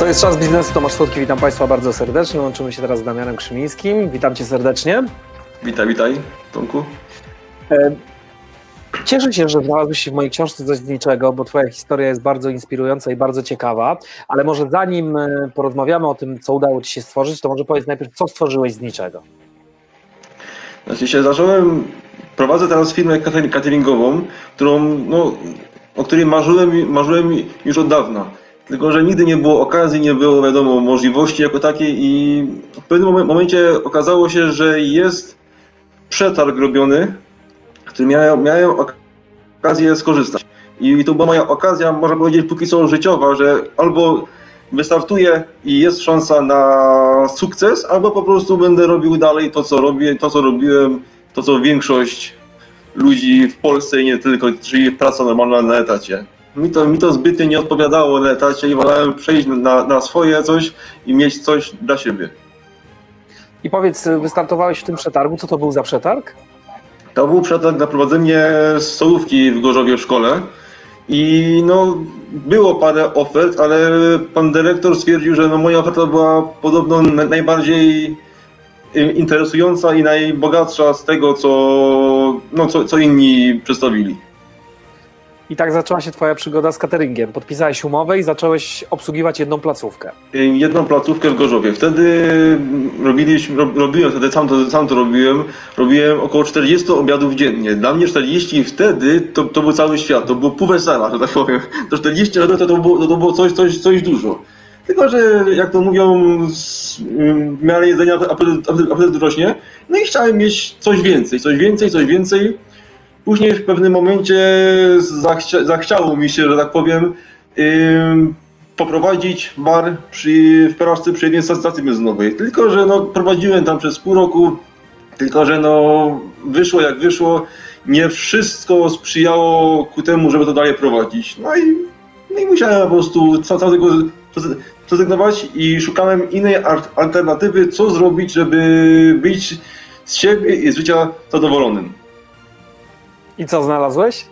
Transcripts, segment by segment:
jest Czas Biznesu, Tomasz Słodki, witam Państwa bardzo serdecznie. Łączymy się teraz z Damianem Krzymińskim. Witam Cię serdecznie. Witaj, Tomku. Cieszę się, że znalazłeś się w mojej książce Coś z niczego, bo Twoja historia jest bardzo inspirująca i bardzo ciekawa, ale może zanim porozmawiamy o tym, co udało Ci się stworzyć, to może powiedz najpierw, co stworzyłeś z niczego. Prowadzę teraz firmę cateringową, o której marzyłem już od dawna. Tylko że nigdy nie było okazji, nie było wiadomo możliwości jako takiej i w pewnym momencie okazało się, że jest przetarg robiony, który miałem okazję skorzystać. I to była moja okazja, można powiedzieć, póki co życiowa, że albo wystartuję i jest szansa na sukces, albo po prostu będę robił dalej to, co robię, to, co robiłem, to, co większość ludzi w Polsce i nie tylko, czyli praca normalna na etacie. Mi to zbytnio nie odpowiadało na etacie i wolałem przejść na swoje coś i mieć coś dla siebie. I powiedz, wystartowałeś w tym przetargu, co to był za przetarg? To był przetarg na prowadzenie stołówki w Gorzowie w szkole i było parę ofert, ale pan dyrektor stwierdził, że moja oferta była podobno najbardziej interesująca i najbogatsza z tego, co inni przedstawili. I tak zaczęła się Twoja przygoda z cateringiem. Podpisałeś umowę i zacząłeś obsługiwać jedną placówkę. Jedną placówkę w Gorzowie. Wtedy sam to robiłem. Robiłem około 40 obiadów dziennie. Dla mnie 40 wtedy to był cały świat. To było pół wesela, że tak powiem. To 40 obiadów to było coś dużo. Tylko że jak to mówią, w miarę jedzenia apetyt rośnie. No i chciałem mieć coś więcej. Później w pewnym momencie zachciało mi się, że tak powiem, poprowadzić bar w Perawce przy jednej stacji benzynowej. Tylko że prowadziłem tam przez pół roku, tylko że wyszło jak wyszło. Nie wszystko sprzyjało ku temu, żeby to dalej prowadzić. No i musiałem po prostu całego zrezygnować i szukałem innej alternatywy, co zrobić, żeby być z siebie i z życia zadowolonym. I co znalazłeś?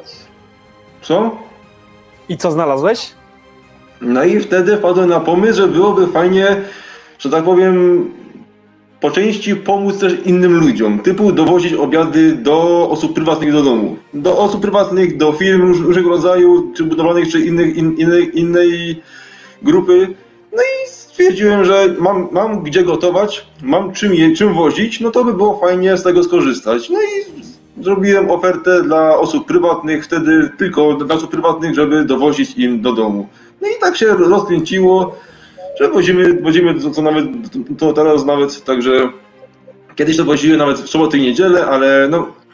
Co? I co znalazłeś? No i wtedy wpadłem na pomysł, że byłoby fajnie, że tak powiem, po części pomóc też innym ludziom. Typu dowozić obiady do osób prywatnych do domu. Do osób prywatnych, do firm różnego rodzaju, czy budowlanych, czy innej grupy. No i stwierdziłem, że mam gdzie gotować, mam czym wozić, no to by było fajnie z tego skorzystać. No i zrobiłem ofertę dla osób prywatnych, wtedy tylko dla osób prywatnych, żeby dowozić im do domu. No i tak się rozkręciło, że wozimy to teraz nawet, także kiedyś to woziłem nawet w soboty i niedzielę, ale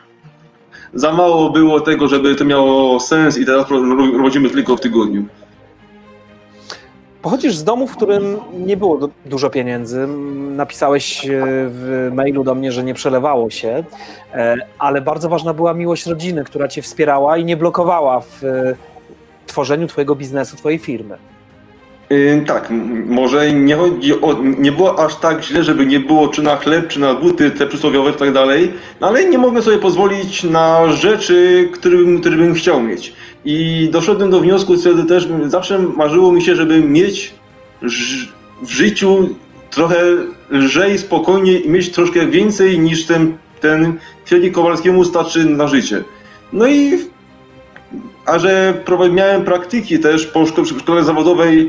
za mało było tego, żeby to miało sens i teraz wozimy tylko w tygodniu. Pochodzisz z domu, w którym nie było dużo pieniędzy. Napisałeś w mailu do mnie, że nie przelewało się, ale bardzo ważna była miłość rodziny, która Cię wspierała i nie blokowała w tworzeniu Twojego biznesu, Twojej firmy. Tak, może nie było aż tak źle, żeby nie było czy na chleb, czy na buty, te przysłowiowe i tak dalej, ale nie mogłem sobie pozwolić na rzeczy, które bym chciał mieć. I doszedłem do wniosku, wtedy też zawsze marzyło mi się, żeby mieć w życiu trochę lżej, spokojniej i mieć troszkę więcej niż ten Fioli Kowalskiemu starczy na życie. No i a że miałem praktyki też po szkole zawodowej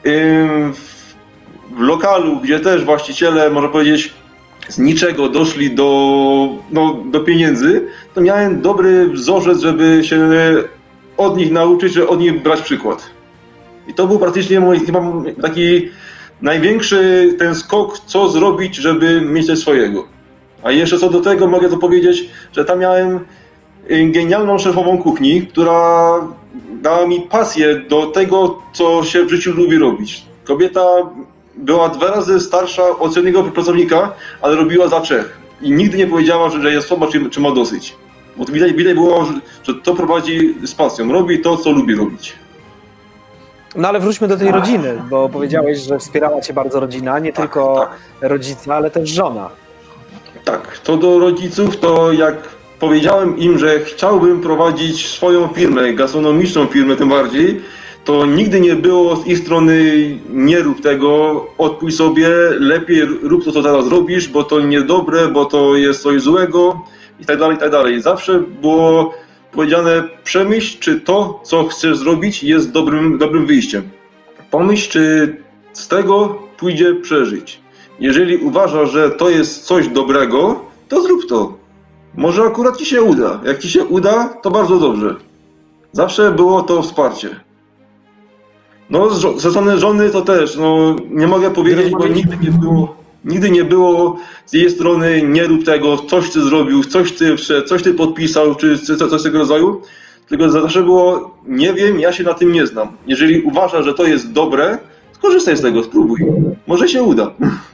w lokalu, gdzie też właściciele, można powiedzieć, z niczego doszli do pieniędzy, to miałem dobry wzorzec, żeby się od nich nauczyć, że od nich brać przykład. I to był praktycznie mój taki największy ten skok, co zrobić, żeby mieć coś swojego. A jeszcze co do tego mogę to powiedzieć, że tam miałem genialną szefową kuchni, która dała mi pasję do tego, co się w życiu lubi robić. Kobieta była 2 razy starsza od średniego pracownika, ale robiła za 3. I nigdy nie powiedziała, że jest słaba, czy ma dosyć. Bo widać było, że to prowadzi z pasją. Robi to, co lubi robić. No ale wróćmy do tej rodziny, bo powiedziałeś, że wspierała Cię bardzo rodzina, nie tylko rodzice, ale też żona. Tak, to do rodziców, to jak powiedziałem im, że chciałbym prowadzić swoją firmę, gastronomiczną firmę tym bardziej, to nigdy nie było z ich strony nie rób tego, odpuść sobie, lepiej rób to, co teraz robisz, bo to niedobre, bo to jest coś złego i tak dalej, i tak dalej. Zawsze było powiedziane, przemyśl, czy to, co chcesz zrobić, jest dobrym wyjściem. Pomyśl, czy z tego pójdzie przeżyć. Jeżeli uważasz, że to jest coś dobrego, to zrób to. Może akurat ci się uda. Jak ci się uda, to bardzo dobrze. Zawsze było to wsparcie. No, ze strony żony to też, no, nie mogę powiedzieć, bo nigdy nie było z jej strony, nie rób tego, coś ty zrobił, coś ty podpisał, czy coś tego rodzaju. Tylko zawsze było, nie wiem, ja się na tym nie znam. Jeżeli uważasz, że to jest dobre, skorzystaj z tego, spróbuj. Może się uda.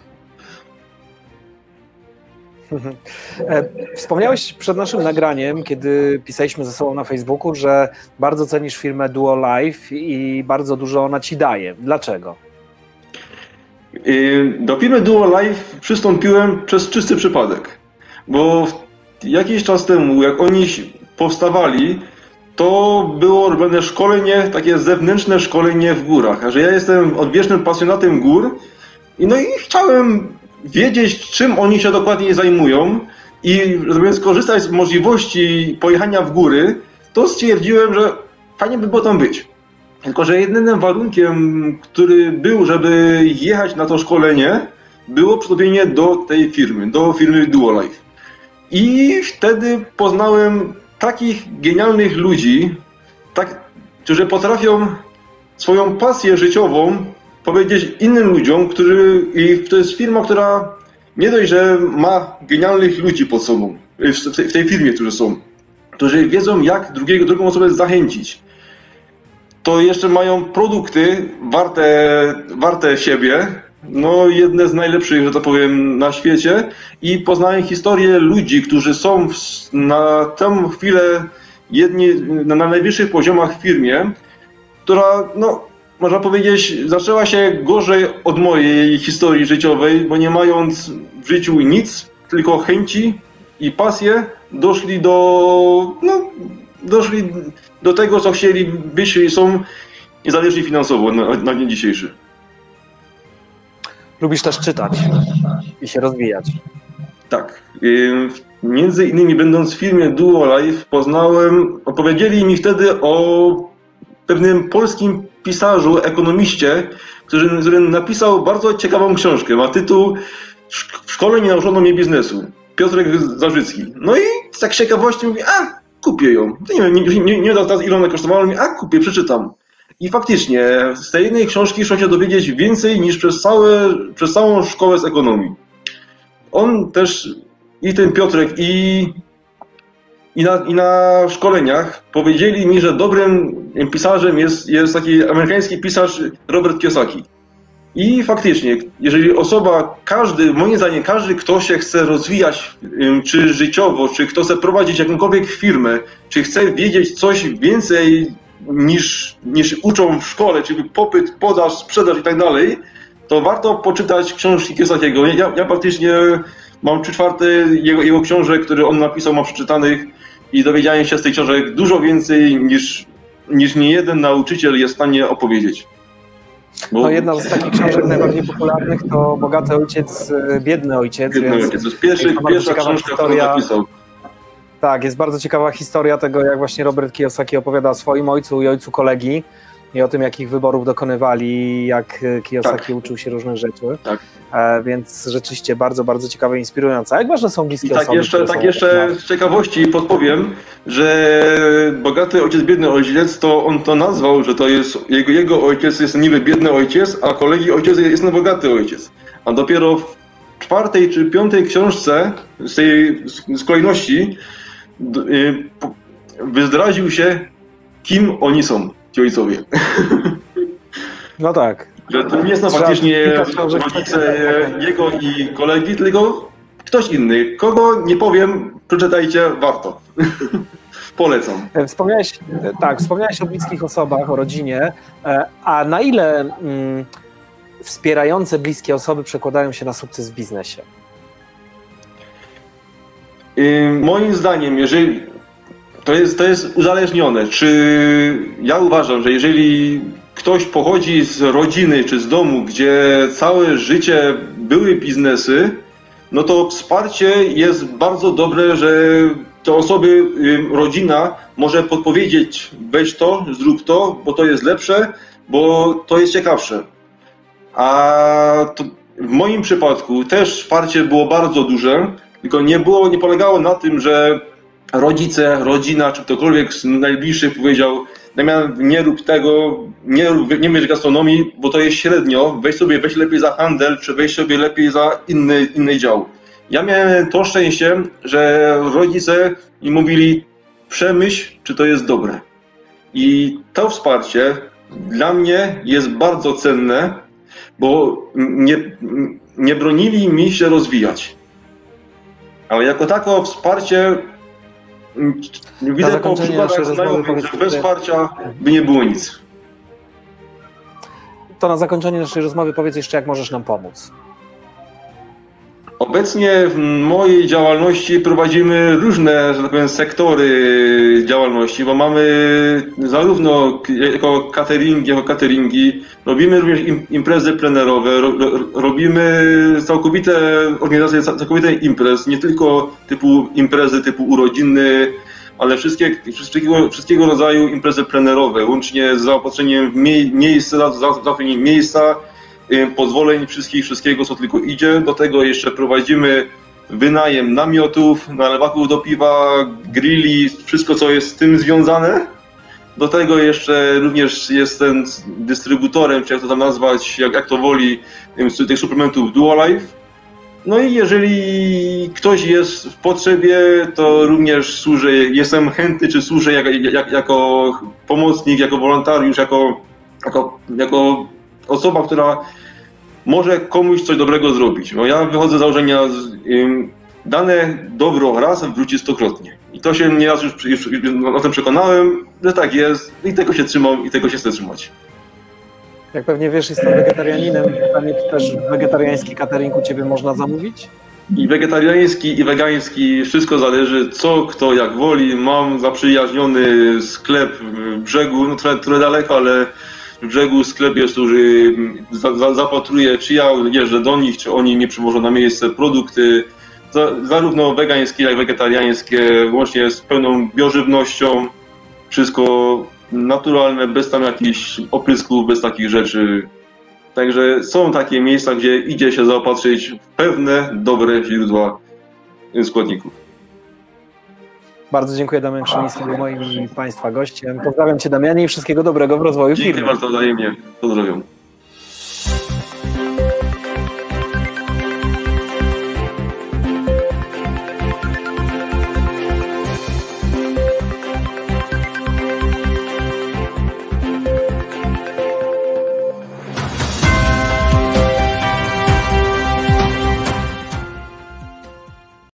Wspomniałeś przed naszym nagraniem, kiedy pisaliśmy ze sobą na Facebooku, że bardzo cenisz firmę Duo Life i bardzo dużo ona ci daje. Dlaczego? Do firmy Duo Life przystąpiłem przez czysty przypadek, bo jakiś czas temu, jak oni powstawali, to było robione szkolenie, takie zewnętrzne szkolenie w górach. A że ja jestem odwiecznym pasjonatem gór i chciałem wiedzieć, czym oni się dokładnie zajmują i żeby skorzystać z możliwości pojechania w góry, to stwierdziłem, że fajnie by było tam być. Tylko że jedynym warunkiem, który był, żeby jechać na to szkolenie, było przystąpienie do tej firmy, do firmy Duo Life. I wtedy poznałem takich genialnych ludzi, którzy potrafią swoją pasję życiową powiedzieć innym ludziom, to jest firma, która nie dość, że ma genialnych ludzi pod sobą, w tej firmie, którzy są, którzy wiedzą, jak drugą osobę zachęcić. To jeszcze mają produkty warte siebie, no jedne z najlepszych, że to powiem, na świecie i poznałem historię ludzi, którzy są na tę chwilę na najwyższych poziomach w firmie, która, no można powiedzieć, zaczęła się gorzej od mojej historii życiowej, bo nie mając w życiu nic, tylko chęci i pasję, doszli do tego, co chcieli być i są niezależni finansowo na dzień dzisiejszy. Lubisz też czytać i się rozwijać. Tak. Między innymi będąc w firmie Duo Life opowiedzieli mi wtedy o pewnym polskim pisarzu, ekonomiście, który napisał bardzo ciekawą książkę. Ma tytuł W szkole nie nauczono mnie biznesu. Piotrek Zarzycki. No i tak z ciekawości mówi, kupię ją. Nie wiem teraz ile ona kosztowała, ale mówi, kupię, przeczytam. I faktycznie z tej jednej książki można się dowiedzieć więcej niż przez całą szkołę z ekonomii. On też, i ten Piotrek, i na szkoleniach powiedzieli mi, że dobrym pisarzem jest taki amerykański pisarz Robert Kiyosaki. I faktycznie, jeżeli moim zdaniem każdy, kto się chce rozwijać, czy życiowo, czy kto chce prowadzić jakąkolwiek firmę, czy chce wiedzieć coś więcej niż uczą w szkole, czyli popyt, podaż, sprzedaż i tak dalej, to warto poczytać książki Kiyosakiego. Ja praktycznie mam 3/4 jego książek, które on napisał, mam przeczytanych i dowiedziałem się z tych książek dużo więcej niż niejeden nauczyciel jest w stanie opowiedzieć. No jedna z takich książek najbardziej popularnych to Bogaty ojciec, biedny ojciec. Biedny ojciec. To jest pierwsza książka, którą napisał. Tak, jest bardzo ciekawa historia tego, jak właśnie Robert Kiyosaki opowiada o swoim ojcu i ojcu kolegi i o tym, jakich wyborów dokonywali, jak Kiyosaki uczył się różnych rzeczy. Tak. Więc rzeczywiście bardzo, bardzo ciekawe i inspirujące. A jak ważne są bliskie osoby? Jeszcze z ciekawości podpowiem, że Bogaty ojciec, biedny ojciec, to on to nazwał, że to jest jego ojciec jest niby biedny ojciec, a kolegi ojciec jest bogaty ojciec. A dopiero w 4. czy 5. książce z kolejności wyzdradził się, kim oni są, ci ojcowie. No tak. Że to nie są faktycznie rodzice jego i kolegi, tylko ktoś inny. Kogo nie powiem, przeczytajcie, warto. Polecam. Wspomniałeś o bliskich osobach, o rodzinie, a na ile wspierające bliskie osoby przekładają się na sukces w biznesie? Moim zdaniem, jeżeli to jest uzależnione. Czy ja uważam, że jeżeli ktoś pochodzi z rodziny czy z domu, gdzie całe życie były biznesy, no to wsparcie jest bardzo dobre, że te osoby, rodzina może podpowiedzieć, weź to, zrób to, bo to jest lepsze, bo to jest ciekawsze. A to w moim przypadku też wsparcie było bardzo duże, tylko nie polegało na tym, że rodzice, rodzina czy ktokolwiek z najbliższych powiedział, nie rób tego, nie bierz gastronomii, bo to jest średnio, weź lepiej za handel, czy weź sobie lepiej za inny dział. Ja miałem to szczęście, że rodzice mi mówili, przemyśl, czy to jest dobre. I to wsparcie dla mnie jest bardzo cenne, bo nie bronili mi się rozwijać. Ale jako tako wsparcie widzę po przykładach znajomych, że bez wsparcia by nie było nic. To na zakończenie naszej rozmowy powiedz jeszcze, jak możesz nam pomóc. Obecnie w mojej działalności prowadzimy różne, że tak powiem, sektory działalności, bo mamy zarówno jako cateringi, robimy również imprezy plenerowe, robimy organizacje całkowite imprez, nie tylko imprezy typu urodziny, ale wszystkiego rodzaju imprezy plenerowe, łącznie z zaopatrzeniem w miejsca, pozwoleń, wszystkiego, co tylko idzie. Do tego jeszcze prowadzimy wynajem namiotów, nalewaków do piwa, grilli, wszystko, co jest z tym związane. Do tego jeszcze również jestem dystrybutorem, czy jak to tam nazwać, jak to woli, tych suplementów Duolife. No i jeżeli ktoś jest w potrzebie, to również służę, jestem chętny, czy służę jako pomocnik, jako wolontariusz, jako osoba, która może komuś coś dobrego zrobić. No ja wychodzę z założenia, dane dobro raz wróci stokrotnie. I to się nieraz już o tym przekonałem, że tak jest i tego się trzymam i tego się chcę trzymać. Jak pewnie wiesz, jestem wegetarianinem. Pytanie, czy też wegetariański catering u Ciebie można zamówić? I wegetariański, i wegański, wszystko zależy, co kto jak woli. Mam zaprzyjaźniony sklep w Brzegu, no trochę daleko, ale w Brzegu sklep jest, który zapatruję, czy ja jeżdżę do nich, czy oni mi przywożą na miejsce produkty, zarówno wegańskie, jak i wegetariańskie, łącznie z pełną biożywnością, wszystko naturalne, bez tam jakichś oprysków, bez takich rzeczy. Także są takie miejsca, gdzie idzie się zaopatrzyć w pewne, dobre źródła składników. Bardzo dziękuję, Damian Krzymiński, był moim i Państwa gościem. Pozdrawiam Cię, Damianie, i wszystkiego dobrego w rozwoju firmy. Dziękuję bardzo wzajemnie. Pozdrawiam.